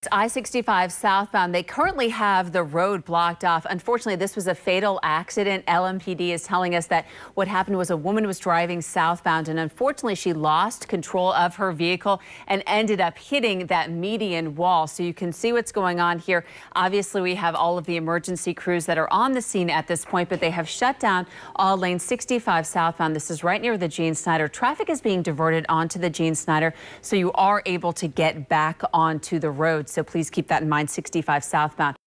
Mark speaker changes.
Speaker 1: I-65 southbound, they currently have the road blocked off. Unfortunately, this was a fatal accident. LMPD is telling us that what happened was a woman was driving southbound, and unfortunately, she lost control of her vehicle and ended up hitting that median wall. So you can see what's going on here. Obviously, we have all of the emergency crews that are on the scene at this point, but they have shut down all lanes 65 southbound. This is right near the Gene Snyder. Traffic is being diverted onto the Gene Snyder, so you are able to get back onto the road. So please keep that in mind, 65 southbound.